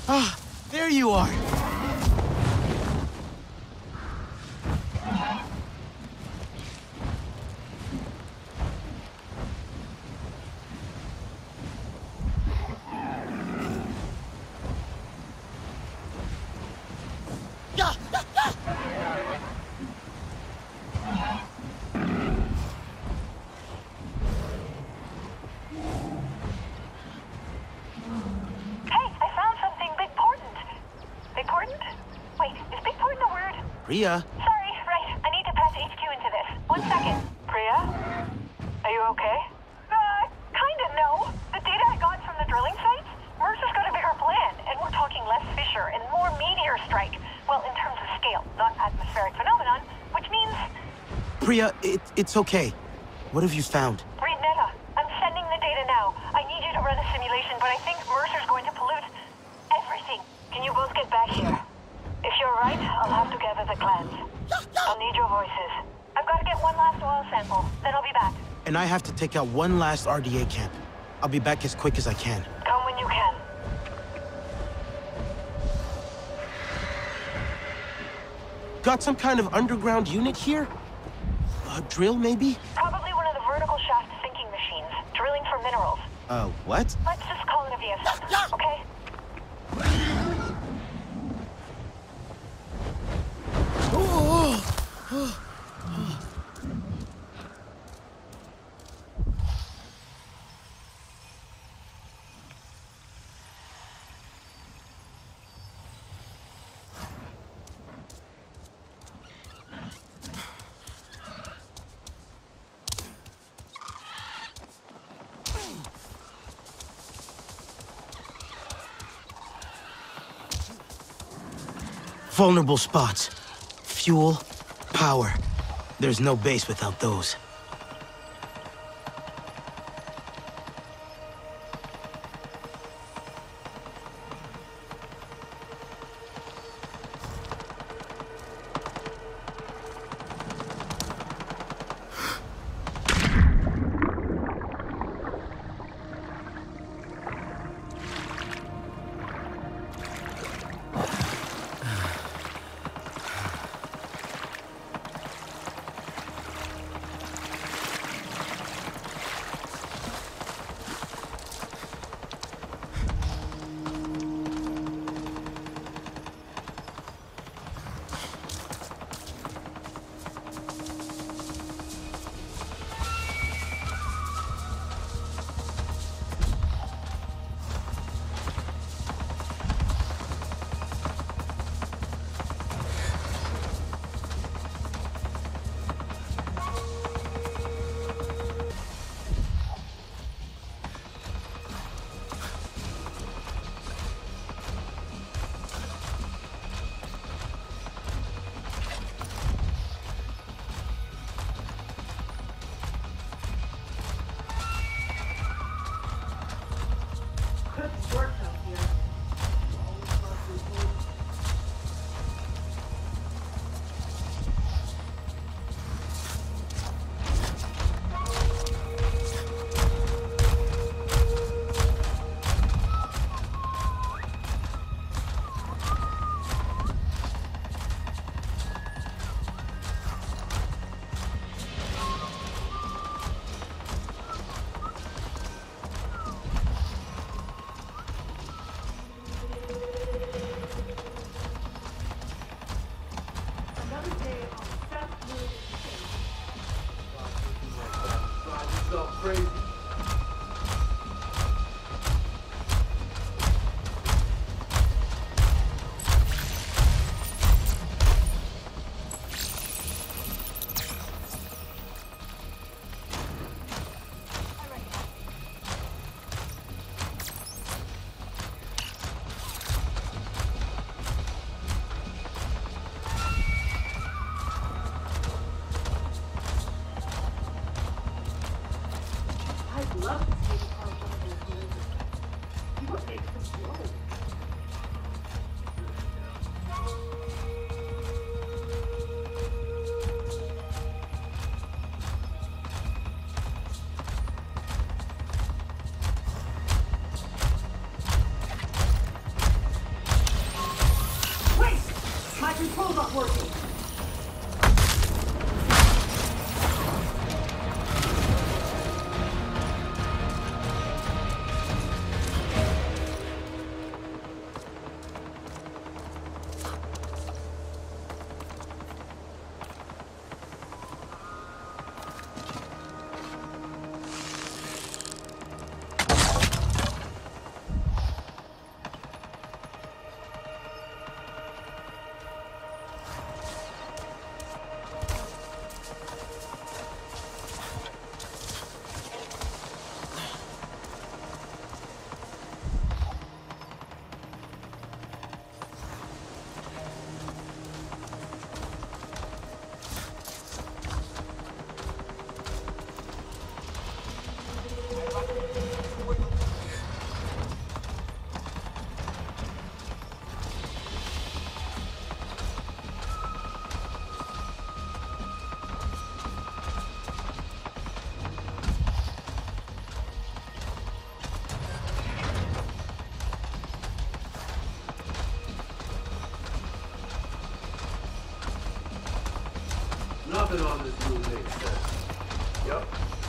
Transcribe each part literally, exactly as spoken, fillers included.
Ah, there you are. Priya? Sorry, right. I need to pass H Q into this. One second. Priya? Are you okay? Uh, kinda no. The data I got from the drilling sites? Mercer's got a bigger plan, and we're talking less fissure and more meteor strike. Well, in terms of scale, not atmospheric phenomenon, which means... Priya, it, it's okay. What have you found? Read Netta. I'm sending the data now. I need you to run a simulation, but I think Mercer's going to pollute everything. Can you both get back here? If you're right, I'll have to gather the clans. I'll need your voices. I've got to get one last oil sample, then I'll be back. And I have to take out one last R D A camp. I'll be back as quick as I can. Come when you can. Got some kind of underground unit here? A drill, maybe? Probably one of the vertical shaft sinking machines, drilling for minerals. Uh, what? Let's just call it a V S M, okay? Vulnerable spots. Fuel, power. There's no base without those. not working. Nothing on this move makes sense. Yep.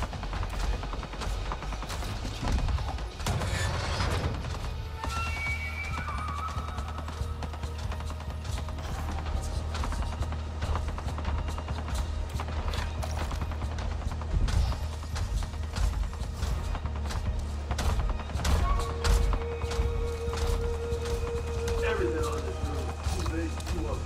Everything on this move is made too ugly.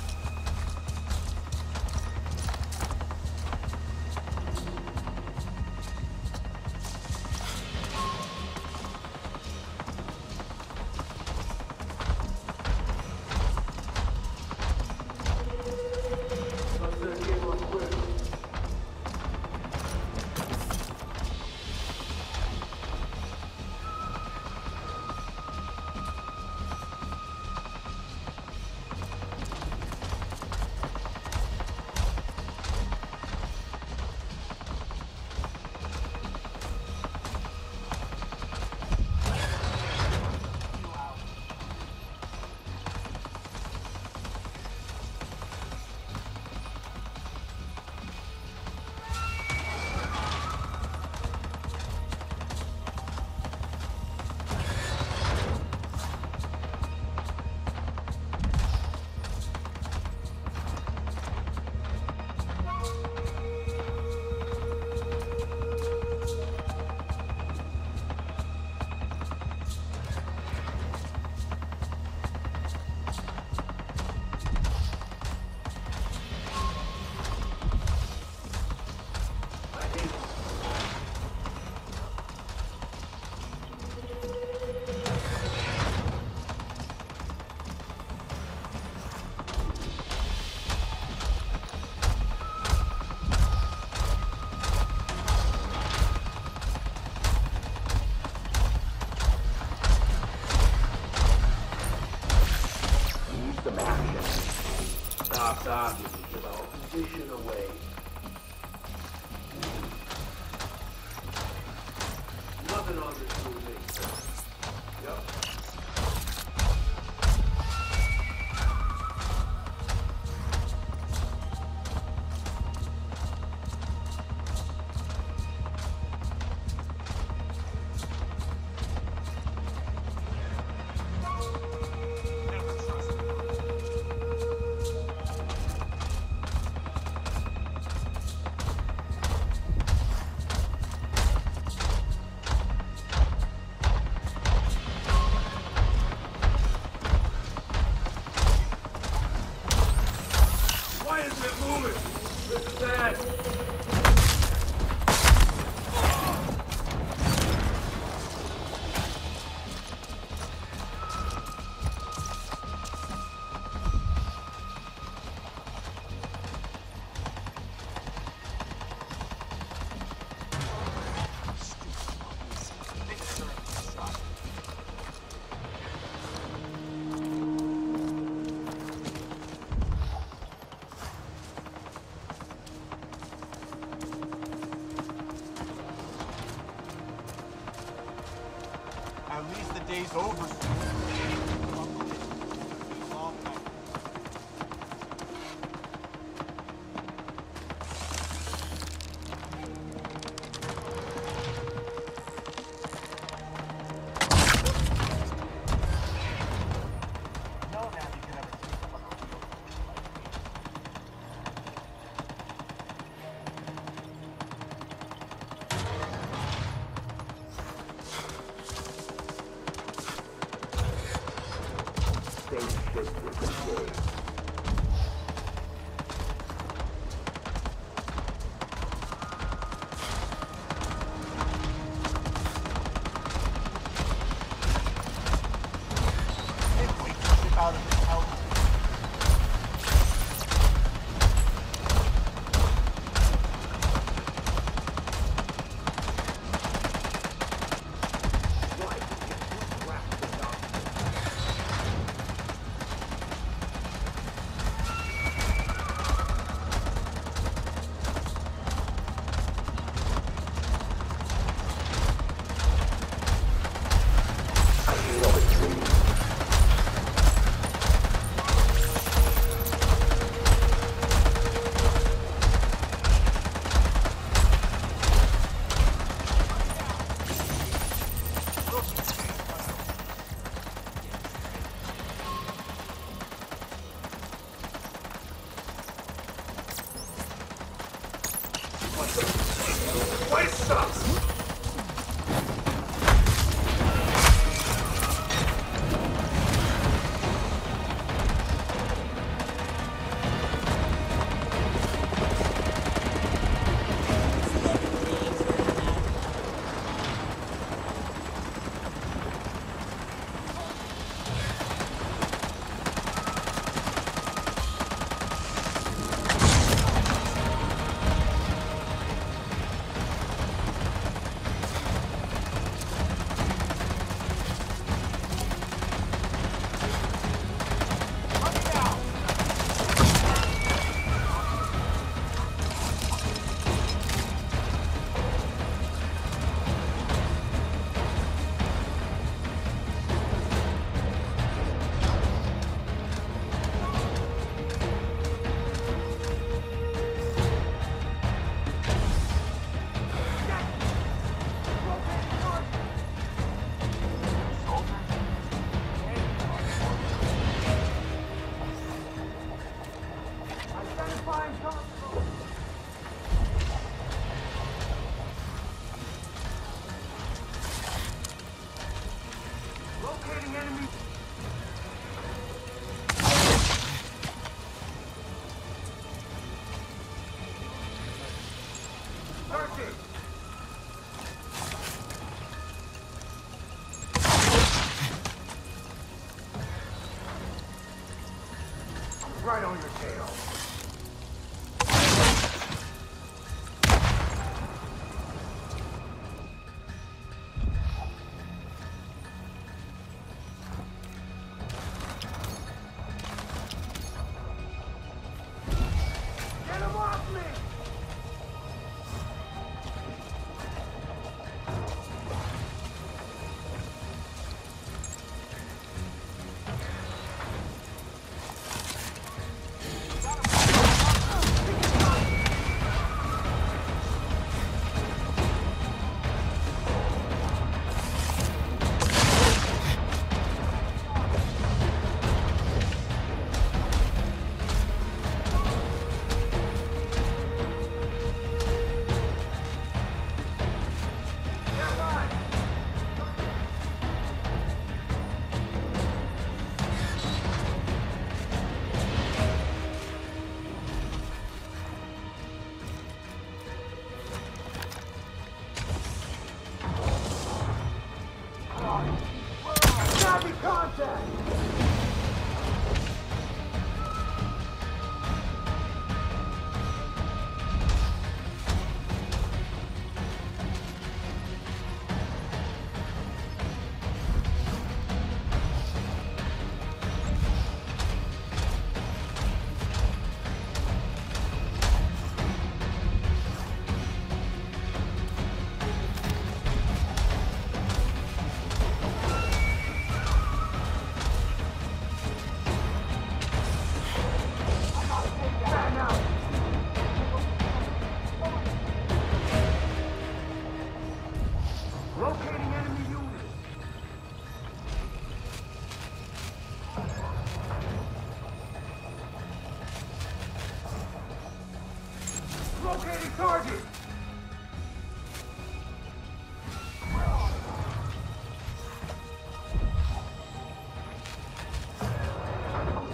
Stop dodging, get our position away. Nothing on this move makes sense. Yep. Why isn't it moving? This is bad. At least the day's over. crystal control. Out of the house. Place sucks! Right on your tail. Get him off me!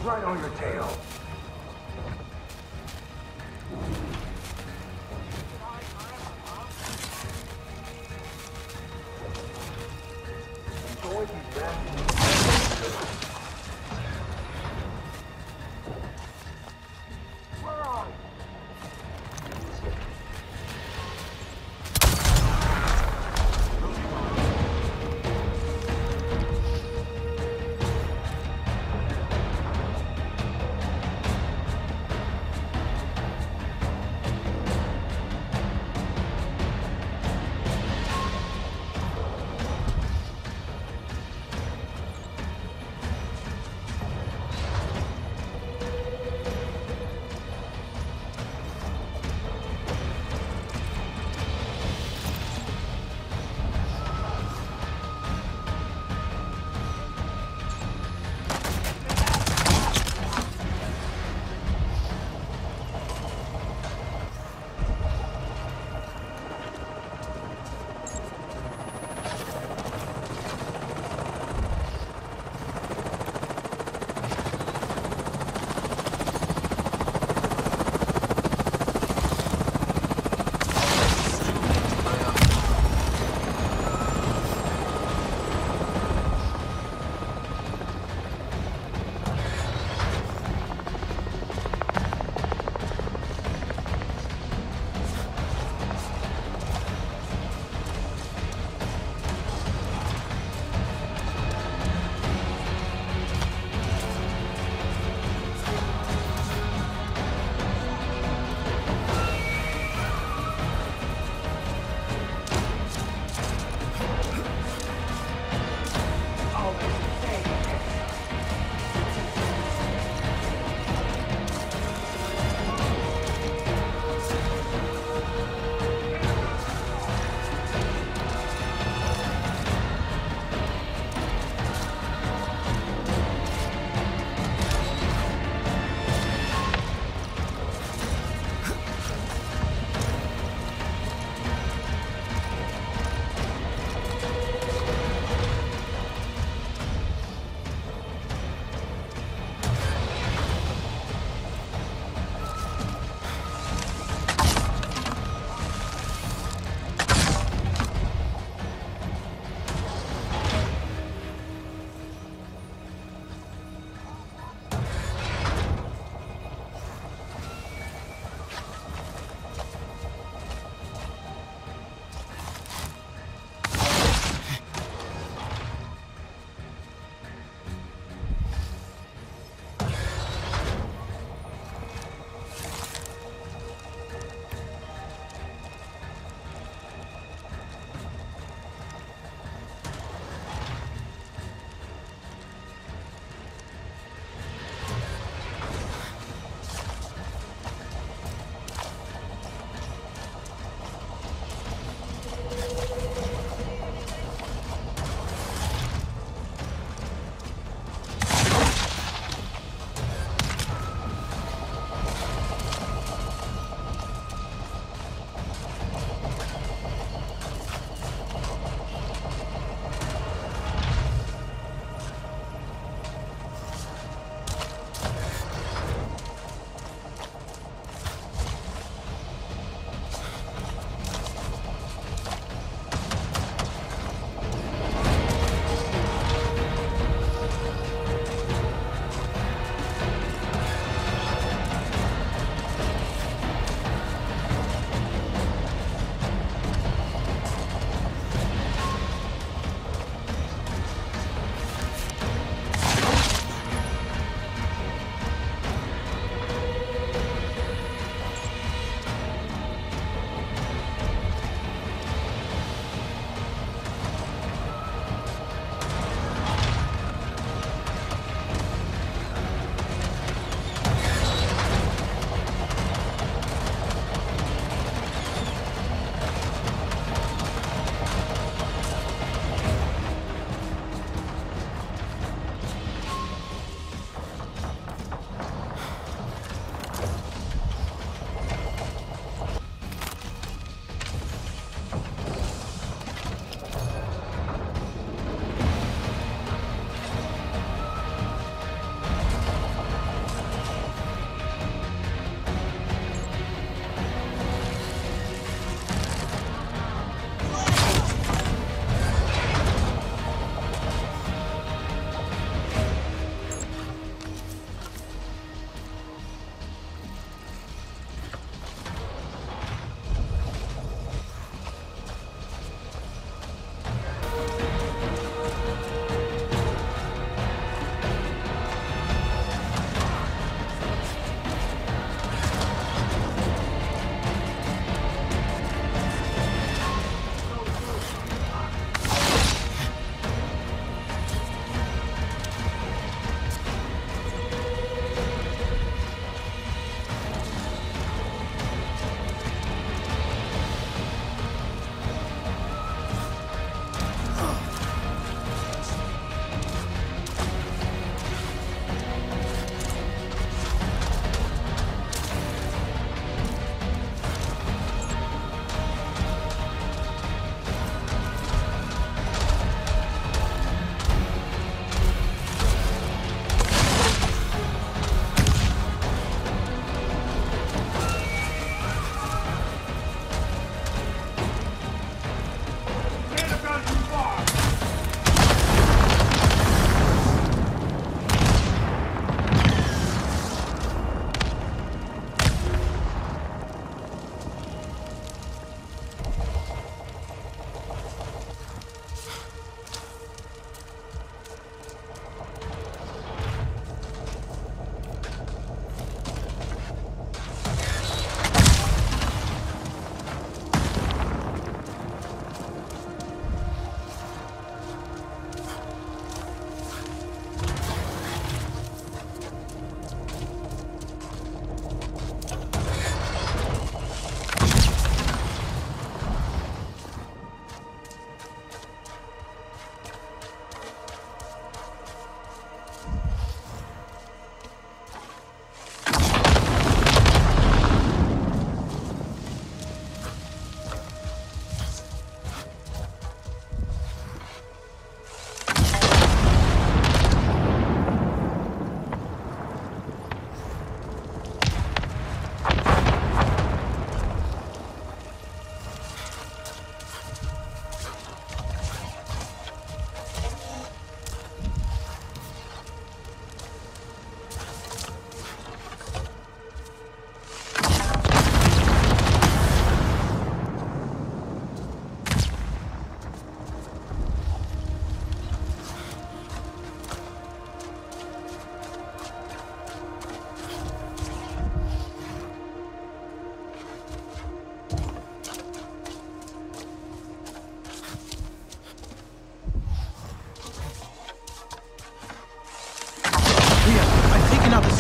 right on your tail. Enjoy these massive... Where are you?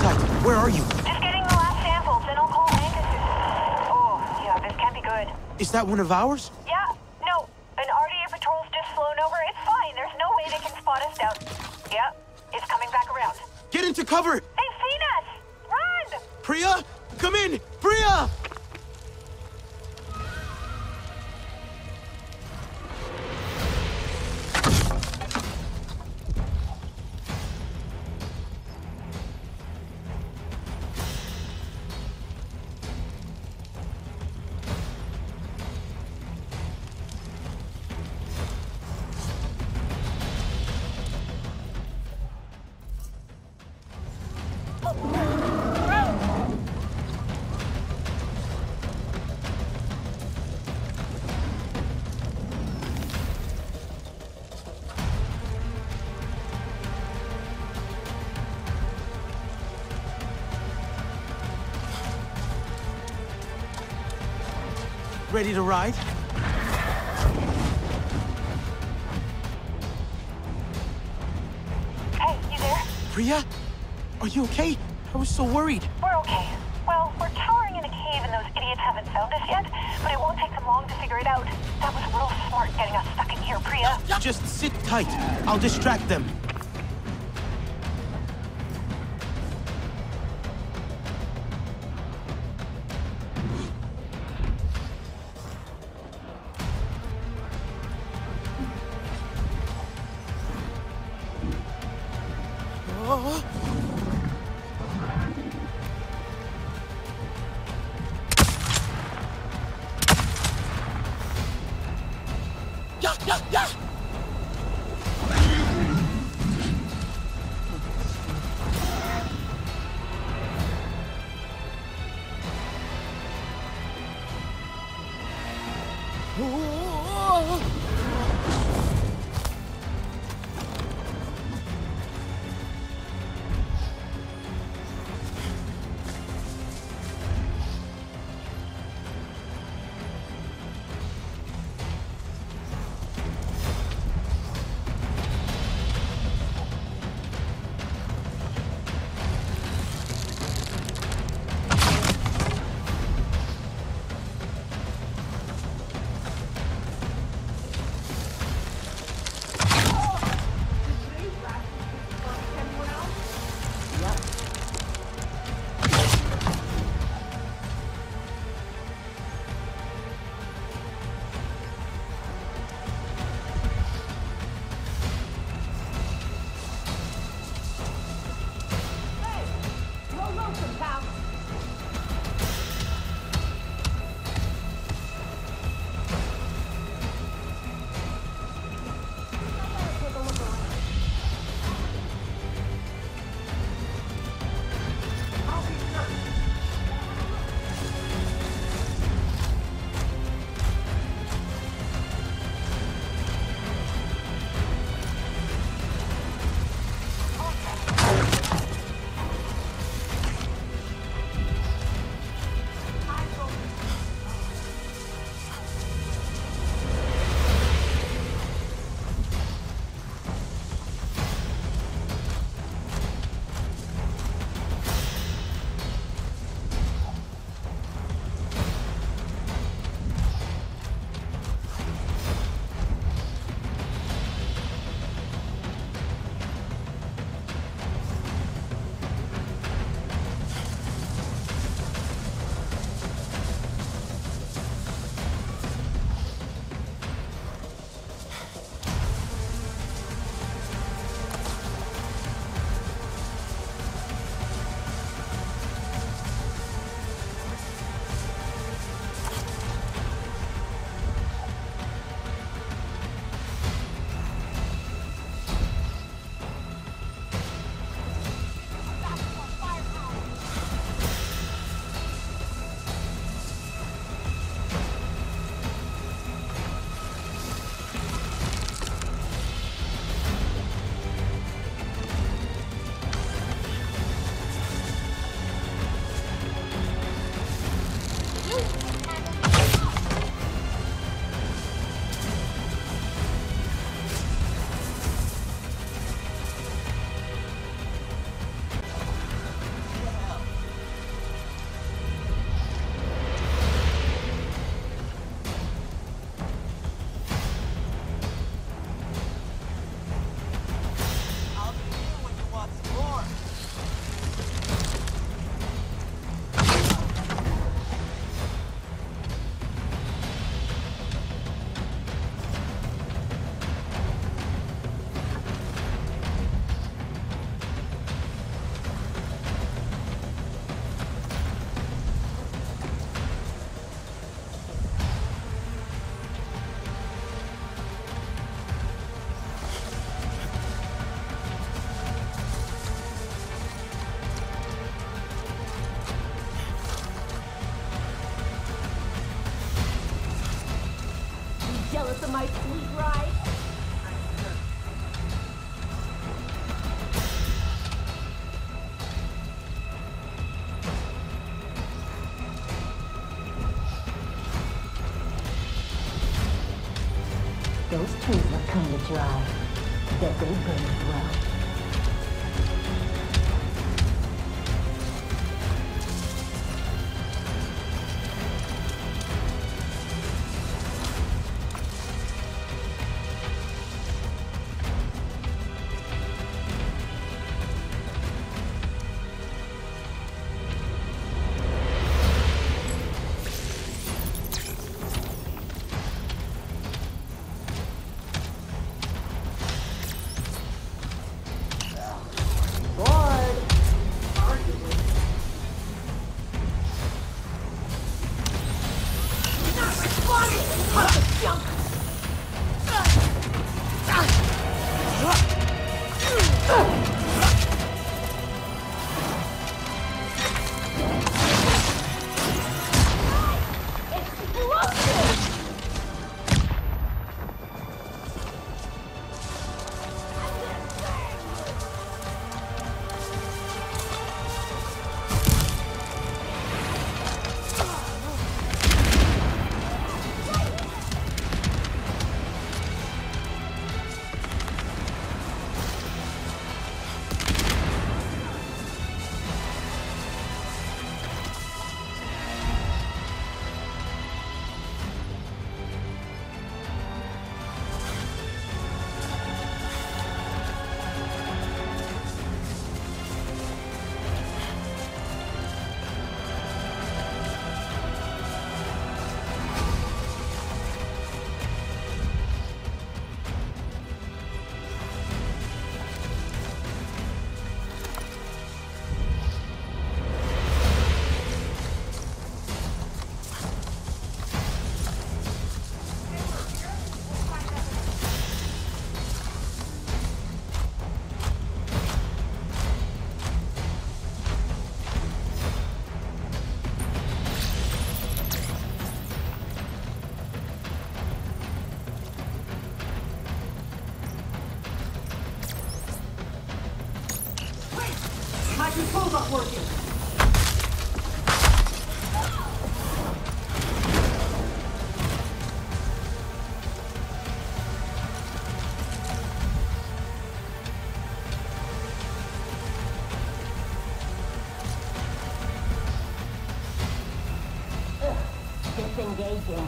site. Where are you? Just getting the last samples, then I'll call Angus. Oh, yeah, this can't be good. Is that one of ours? Yeah, no. An R D A patrol's just flown over. It's fine. There's no way they can spot us down. Yeah, it's coming back around. Get into cover! They've seen us! Run! Priya! Come in! Priya! Ready to ride? Hey, you there? Priya? Are you okay? I was so worried. We're okay. Well, we're cowering in a cave and those idiots haven't found us yet, but it won't take them long to figure it out. That was real smart getting us stuck in here, Priya. Just sit tight. I'll distract them. Oh. Yeah, yeah, yeah. my sweet ride? Those trees look kind of dry. Bet they burn as well. My controls aren't working. Ugh, disengaging.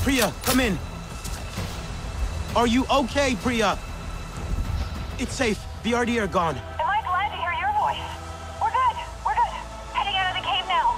Priya, come in. Are you okay, Priya? It's safe. The R D are gone. Am I glad to hear your voice? We're good. We're good. Heading out of the cave now.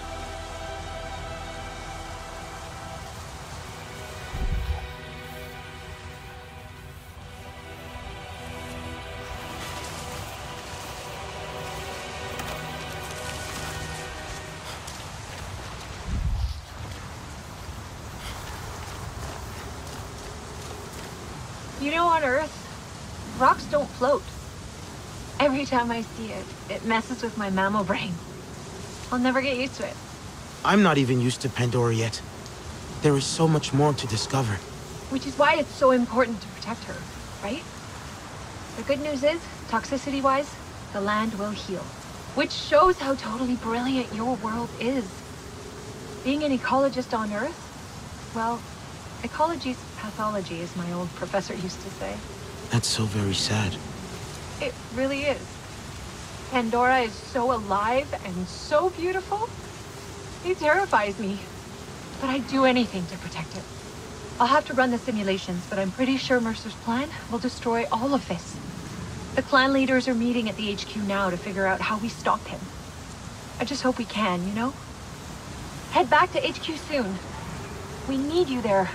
You know, on Earth, rocks don't float. Every time I see it, it messes with my mammal brain. I'll never get used to it. I'm not even used to Pandora yet. There is so much more to discover. Which is why it's so important to protect her, right? The good news is, toxicity-wise, the land will heal. Which shows how totally brilliant your world is. Being an ecologist on Earth, well, ecology's pathology, as my old professor used to say. That's so very sad. It really is. Pandora is so alive and so beautiful. It terrifies me. But I'd do anything to protect it. I'll have to run the simulations, but I'm pretty sure Mercer's plan will destroy all of this. The clan leaders are meeting at the H Q now to figure out how we stop him. I just hope we can, you know? Head back to H Q soon. We need you there.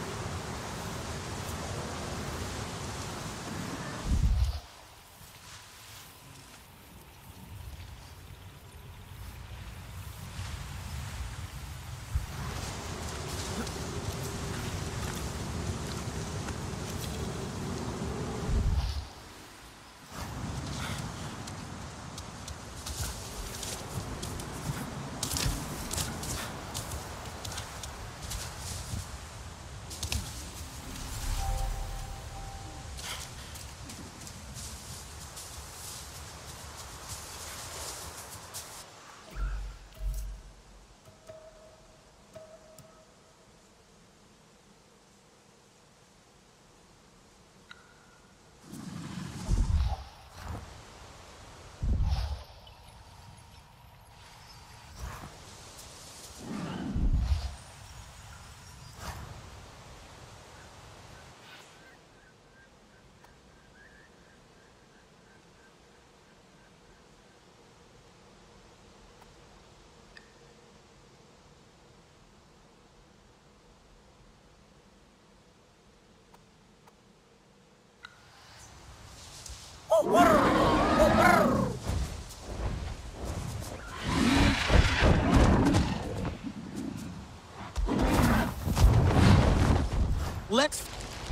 Let's...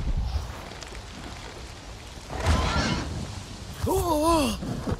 Oh.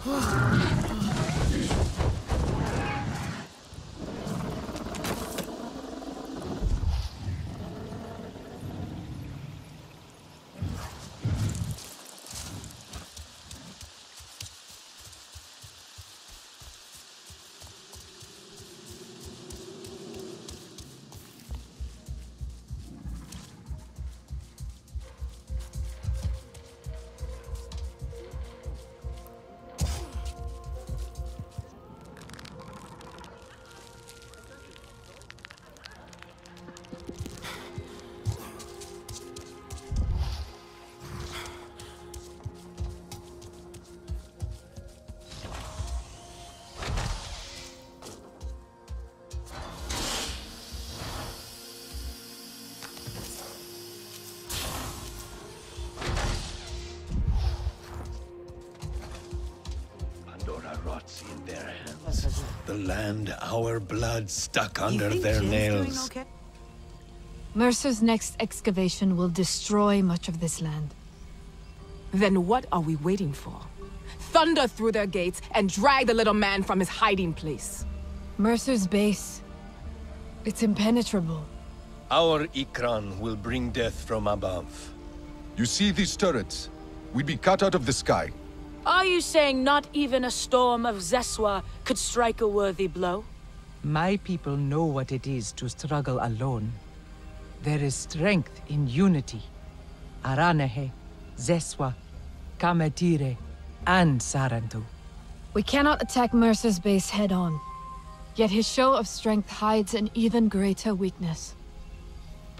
Rots in their hands. The land, our blood stuck under their nails. Okay? Mercer's next excavation will destroy much of this land. Then what are we waiting for? Thunder through their gates and drag the little man from his hiding place. Mercer's base. It's impenetrable. Our Ikran will bring death from above. You see these turrets? We'd be cut out of the sky. Are you saying not even a storm of Zeswa could strike a worthy blow? My people know what it is to struggle alone. There is strength in unity. Aranehe, Zeswa, Kametire, and Sarantu. We cannot attack Mercer's base head-on. Yet his show of strength hides an even greater weakness.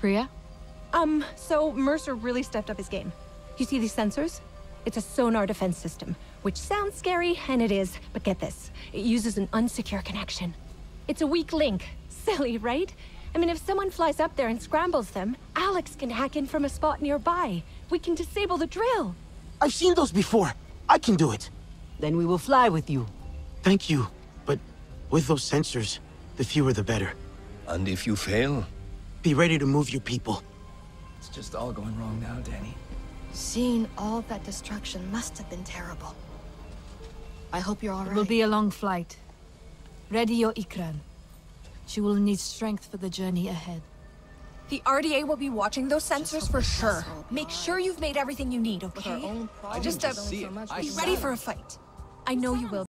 Priya? Um, so Mercer really stepped up his game. You see these sensors? It's a sonar defense system, which sounds scary, and it is, but get this. It uses an unsecure connection. It's a weak link. Silly, right? I mean, if someone flies up there and scrambles them, Alex can hack in from a spot nearby. We can disable the drill. I've seen those before. I can do it. Then we will fly with you. Thank you, but with those sensors, the fewer the better. And if you fail? Be ready to move your people. It's just all going wrong now, Danny. Seeing all that destruction must have been terrible. I hope you're all right. It will be a long flight. Ready your Ikran. She will need strength for the journey ahead. The R D A will be watching those sensors for sure. Make sure you've made everything you need, okay? I Just didn't uh, see it. I be saw ready it. for a fight. I know you will.